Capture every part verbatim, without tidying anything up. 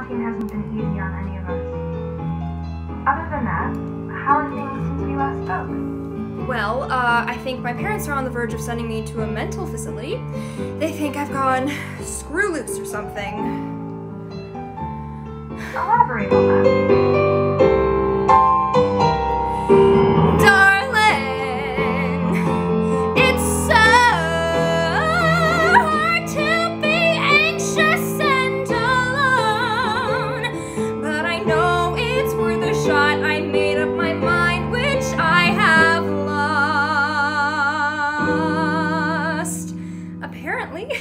quarantine hasn't been easy on any of us. Other than that, how are things since we last spoke? Well, uh, I think my parents are on the verge of sending me to a mental facility. They think I've gone screw loose or something. Elaborate on that. Darling, it's so hard to be anxious and alone, but I know it's worth a shot. I made up my mind, which I have lost. Apparently.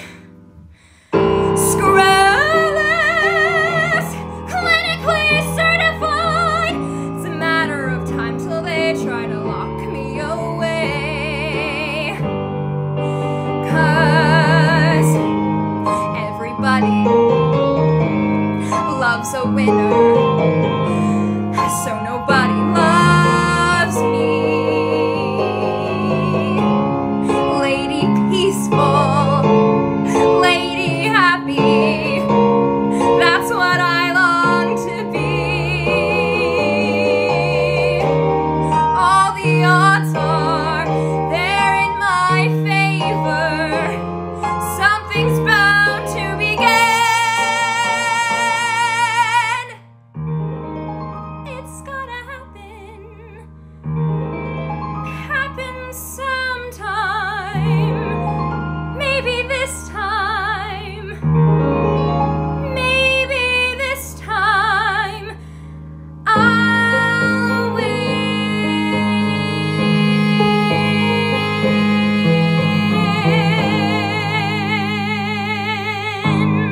Screwless, clinically certified. It's a matter of time till they try to lock me away. 'Cause everybody loves a winner, so nobody loves me. Lady peaceful, lady happy, that's what I long to be. All the odds are they're in my favor. Something's bound to begin. It's gonna happen. Happen sometime. Maybe this time. Maybe this time I'll win.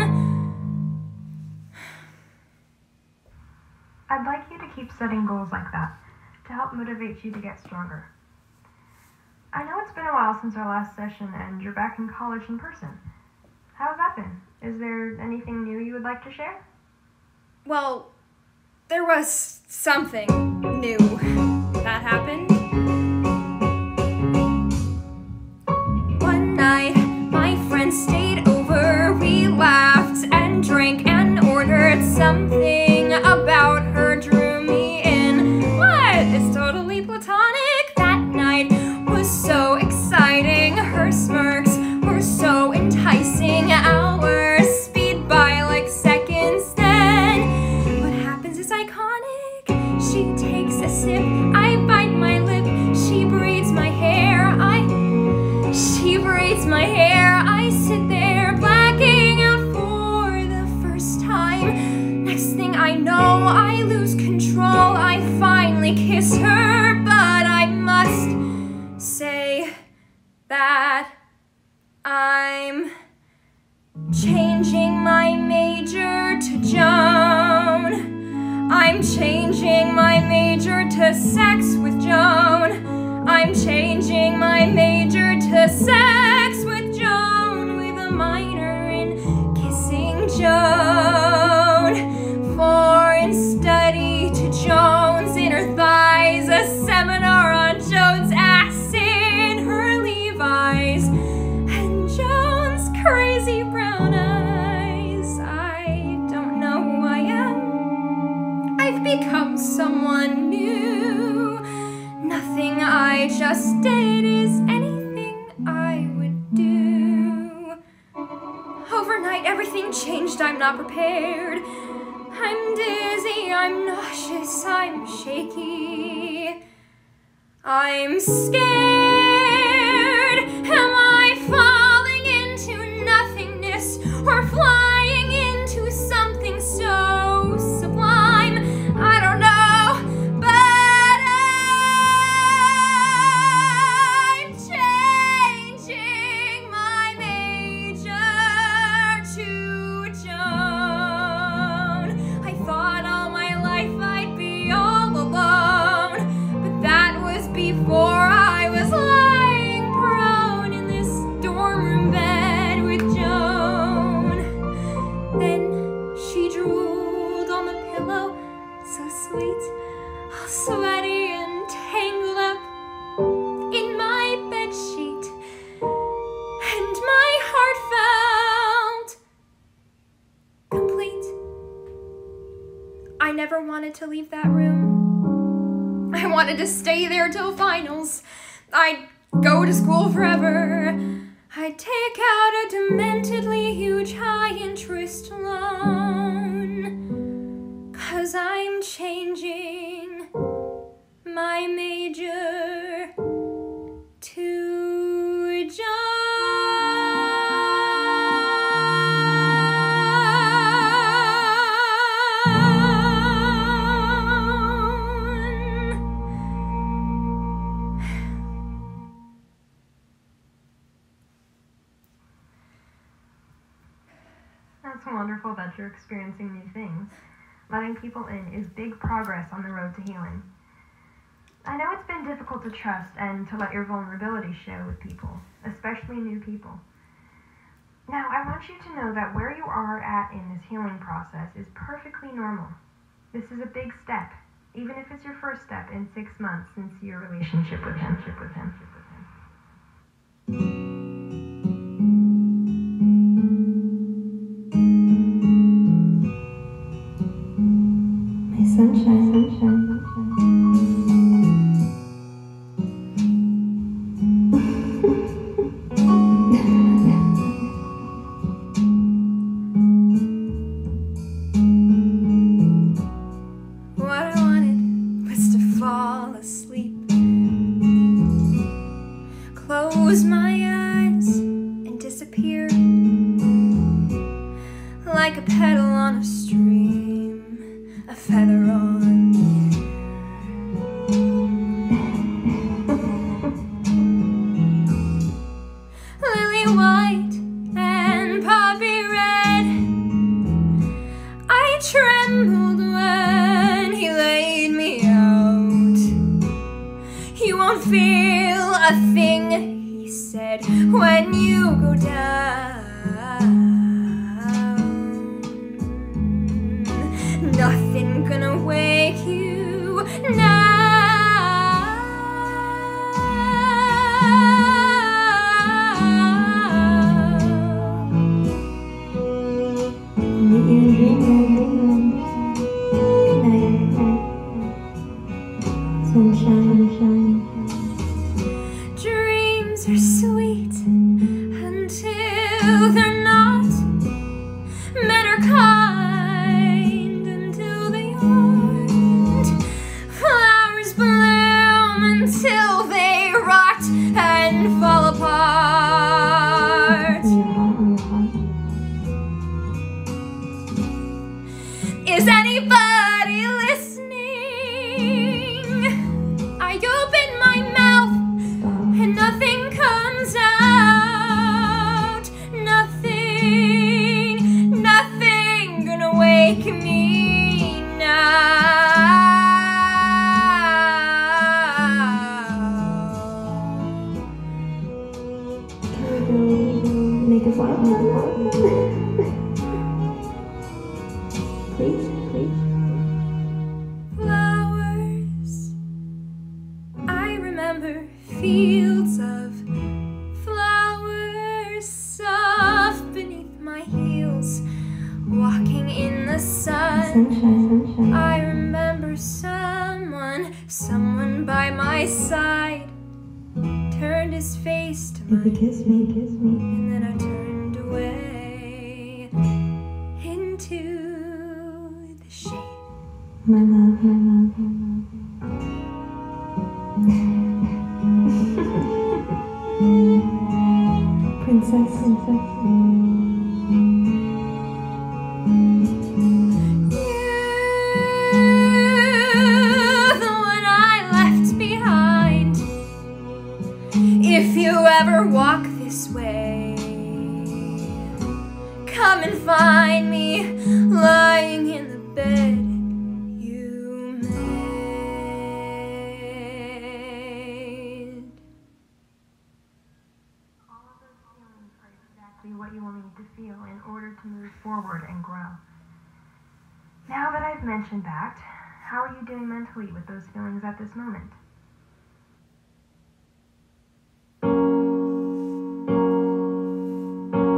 I'd like you to keep setting goals like that to help motivate you to get stronger. I know it's been a while since our last session and you're back in college in person. How has that been? Is there anything new you would like to share? Well, there was something new that happened. One night, my friends stayed over. We laughed and drank and ordered something about her drew me in. What? It's totally platonic. That night was so exciting. Her smirks were so enticing. Hours speed by like seconds then. What happens is iconic. She takes a sip. I bite my lip. She braids my hair. I... She braids my hair. I sit there blacking out for the first time. Next thing I know, I lose control. I finally kiss her, but I must say that I'm changing my major to Joan. I'm changing my major to sex with Joan. I'm changing my major to sex with Joan, with a minor in kissing Joan. Foreign study to Joan's inner thighs, a seminar on Joan's ass in her Levi's, and Joan's crazy brown eyes. I don't know who I am. I've become someone new. Nothing I just did is anything I would do. Overnight, everything changed. I'm not prepared. I'm dizzy, I'm nauseous, I'm shaky. I'm scared. Am I falling into nothingness or flying into something so sublime? I don't know, but I'm changing my major to Joan. I thought all my life I'd be all alone, but that was before I was never wanted to leave that room. I wanted to stay there till finals. I'd go to school forever. I'd take out a dementedly huge high-interest loan. 'Cause I'm changing my major to John. That's wonderful that you're experiencing new things. Letting people in is big progress on the road to healing. I know it's been difficult to trust and to let your vulnerability show with people, especially new people. Now, I want you to know that where you are at in this healing process is perfectly normal. This is a big step, even if it's your first step in six months since your relationship with him. With him. With him. Sunshine, sunshine, What I wanted was to fall asleep, close my eyes and disappear like a petal on a stream, a feather on the air. Lily white and poppy red, I trembled when he laid me out. You won't feel a thing, he said, when you go down. Nothing gonna wake you now. meet you in dreamland. Night, sunshine, sunshine. Dreams are sweet until they're not. Men are kind until they aren't. Flowers bloom until they rot and fall apart. On your heart, on your heart. Is anybody listening? I open my mouth Stop. and nothing comes out. Nothing, nothing gonna wake me now. Can we go make a fire? Please, please. Flowers. I remember fields of flowers soft beneath my heels, walking in the sun. Sunshine, sunshine. I remember someone, someone by my side, turned his face to Baby, mine, kiss me, kiss me. and then I turned away into the shade. My love, my love, my love. Princess, princess. You, the one I left behind. If you ever walk this way, come and find me lying in the bed you made. All of those feelings are exactly what you will need to feel in order to move forward and grow. Now that I've mentioned that, how are you doing mentally with those feelings at this moment?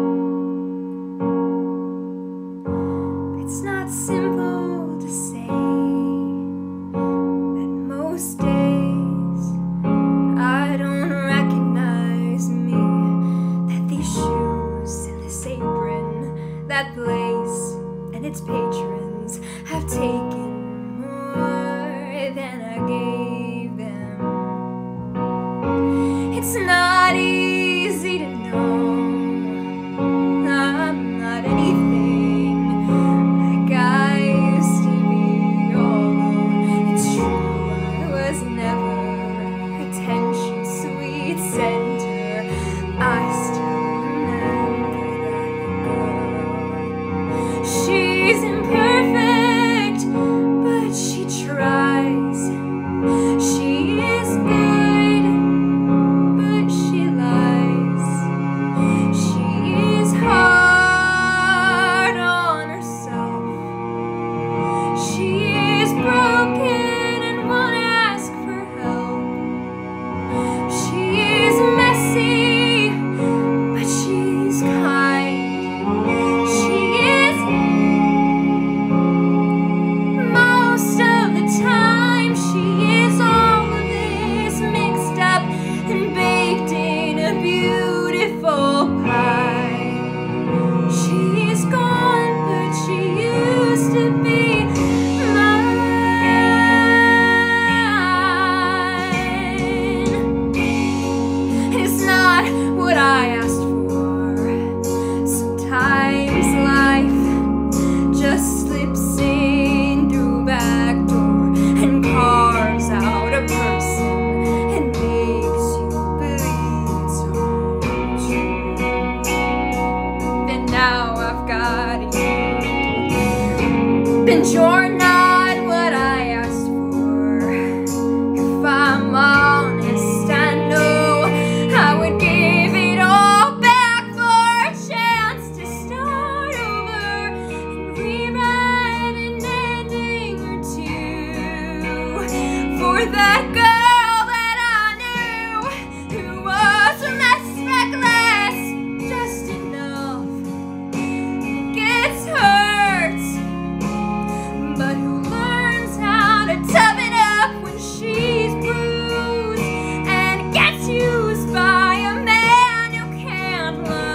It's not simple to say its patrons have taken more than I gave them. It's not easy to know I'm not anything like I used to be, although it's true I was never attention sweet center. I still remember that girl. She's imperfect, but she tries. She is good, but she lies. She is hard on herself. She is broken and won't ask for help. She is messy, but she's kind. She is most of the time. She is all of this mixed up and baked in a beautiful pie. She is gone, but she used to be mine. It's not what I asked for. Sometimes life just slips in through back door and carves out a person and makes you believe it's all true. And now I've got you. And you're not what I asked for. If I'm honest, I know I would give it all back for a chance to start over and rewrite an ending or two for that girl that I knew who was less reckless, just enough gets hurt, but who learns how to tough it up when she's bruised and gets used by a man who can't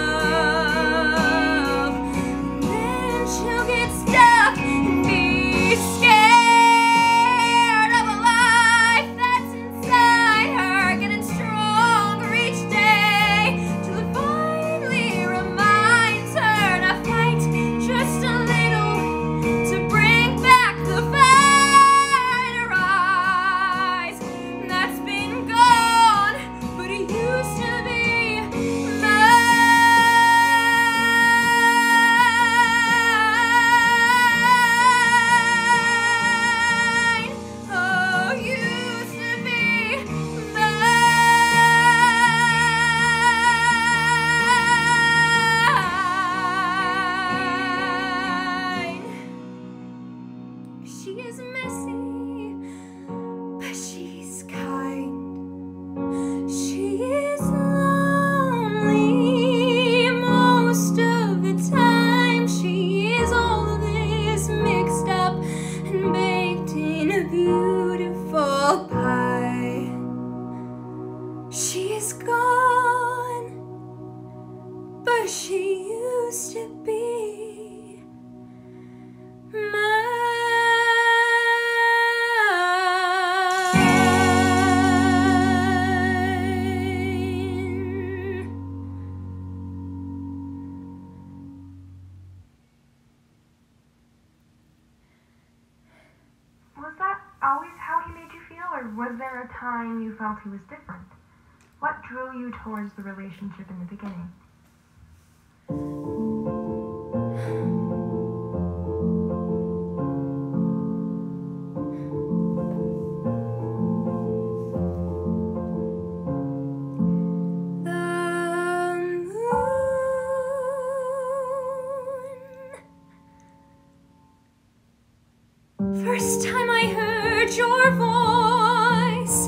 love. And then she'll get stuck and be scared of a life that's inside her, getting stronger each day till it finally reminds her to fight just a little to bring back the fire in her eyes that's been gone, but it used to be mine. Oh, used to be mine. She is messy, but she's kind. She is lonely most of the time. She is all of this mixed up and baked in a beautiful pie. She is gone, but she used to be mine. Was that always how he made you feel, or was there a time you felt he was different? What drew you towards the relationship in the beginning? First time I heard your voice,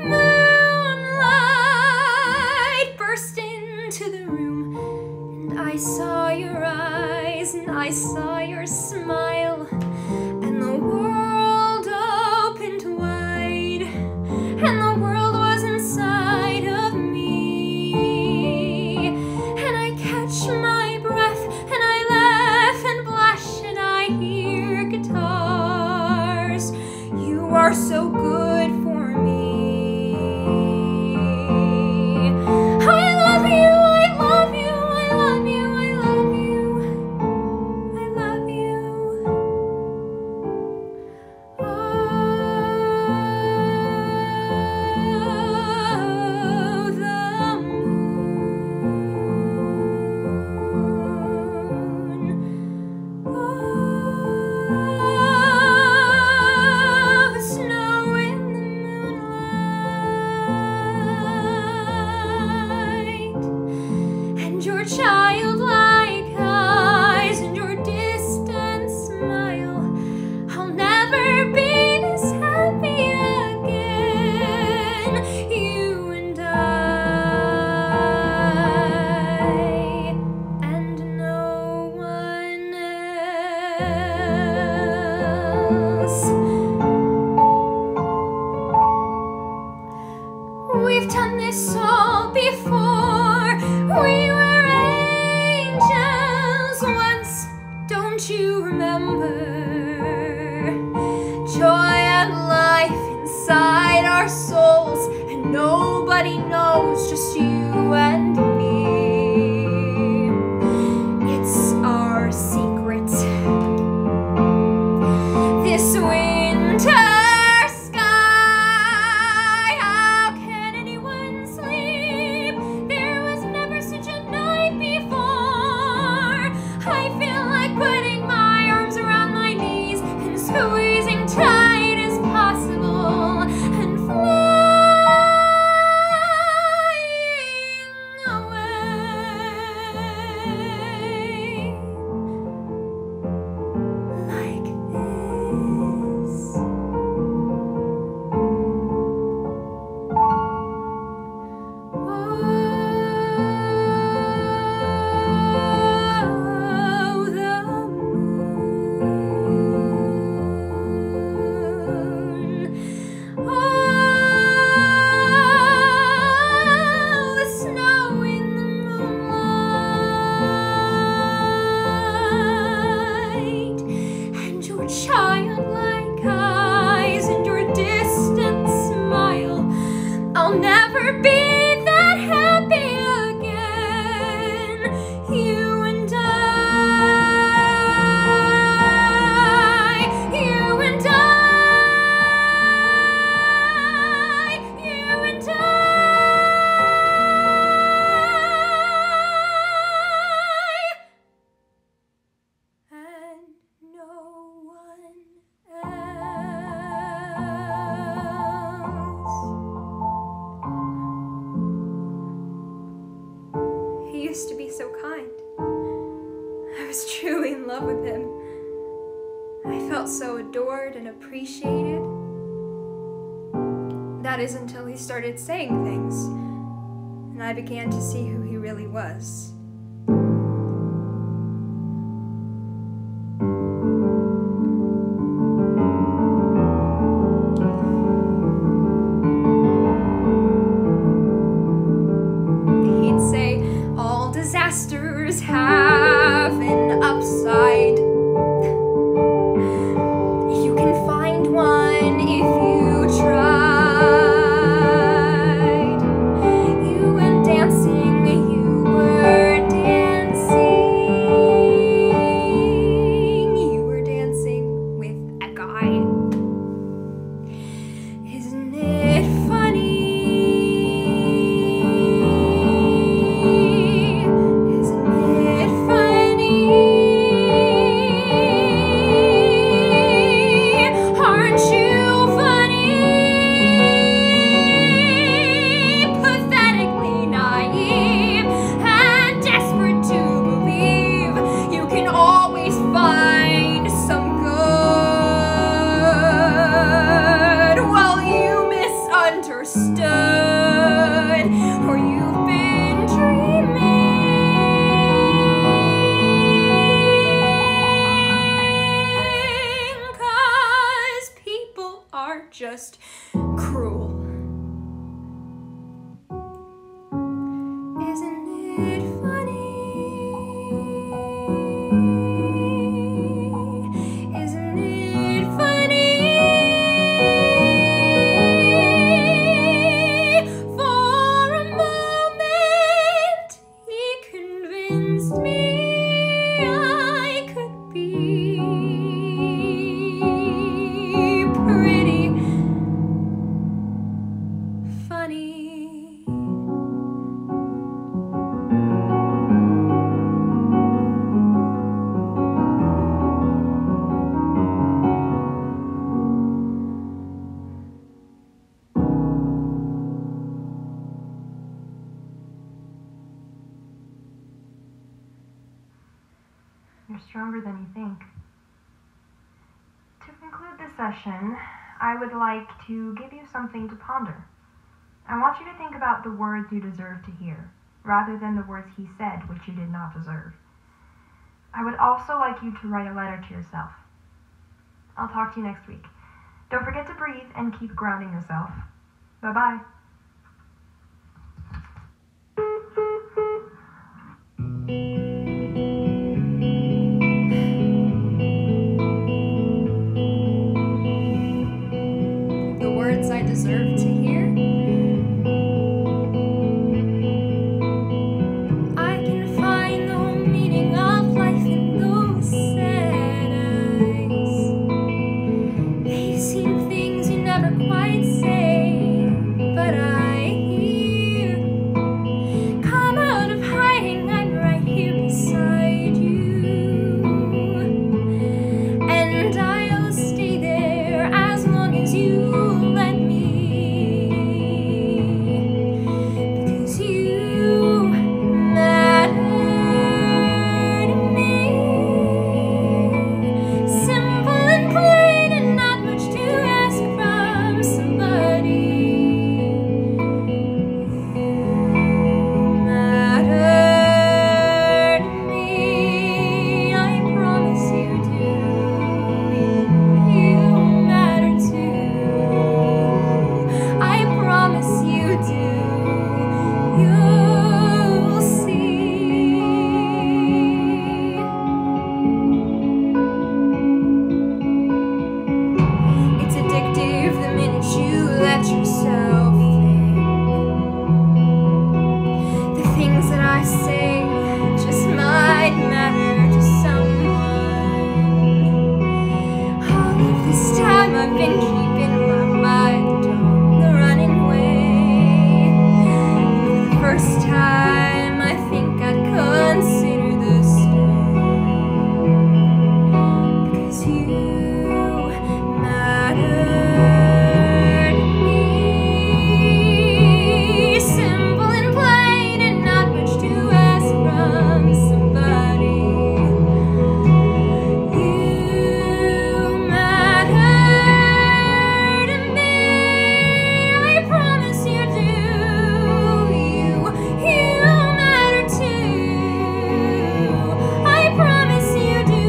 moonlight burst into the room, and I saw your eyes, and I saw your smile, and the world opened wide, and the world was inside of me, and I catch my breath, and I laugh and blush, and I hear childlike eyes and your distant smile. I'll never be this happy again, you and I, and no one else. We've done this all before. We were angels once, don't you remember? Joy and life inside our souls, and nobody knows, just you and me. It's our secret. This winter squeezing tight as possible and flying away like this. Oh, the childlike eyes and your distant smile. I'll never be that happy again, you and I, you and I, you and I. And no one else. He used to be so kind. I was truly in love with him. I felt so adored and appreciated. That is until he started saying things, and I began to see who he really was. Disasters have an upside. You can find one if you tried. You went dancing, you were dancing. You were dancing with a guy. Isn't it funny? Or you've been dreaming, 'cause people are just cruel. Isn't it funny? Isn't it funny? Me I could be pretty funny. You're stronger than you think. To conclude this session, I would like to give you something to ponder. I want you to think about the words you deserve to hear, rather than the words he said which you did not deserve. I would also like you to write a letter to yourself. I'll talk to you next week. Don't forget to breathe and keep grounding yourself. Bye-bye. The words I deserve to hear. I can find the whole meaning of life in those sad eyes. They've seen things you never quite say, but I hear. Come out of hiding, I'm right here beside you, and I'll stay there as long as you let me, because you matter to me. Simple and plain and not much to ask from somebody. You matter to me, I promise you do. You matter too, I promise you do. You'll see. It's addictive the minute you let yourself think. The things that I say just might matter to someone. All of this time I've been keeping my mind on the running way. For the first time I think I'd consider the stay, because you matter to me. Simple and plain and not much to ask from somebody. You matter to me, I promise you do. You, you matter too, I promise you do.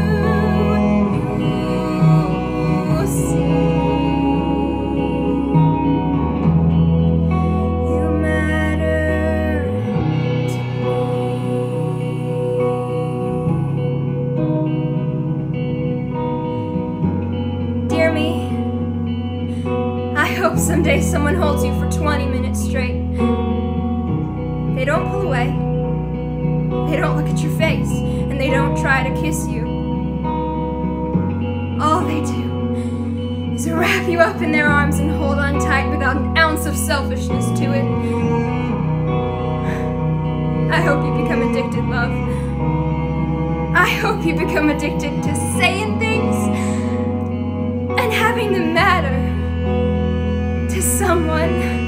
You'll see. You matter to me. Dear me, I hope someday someone holds you for twenty minutes straight. They don't pull away, they don't look at your face, and they don't try to kiss you. All they do is wrap you up in their arms and hold on tight without an ounce of selfishness to it. I hope you become addicted, love. I hope you become addicted to saying things and having them matter to someone.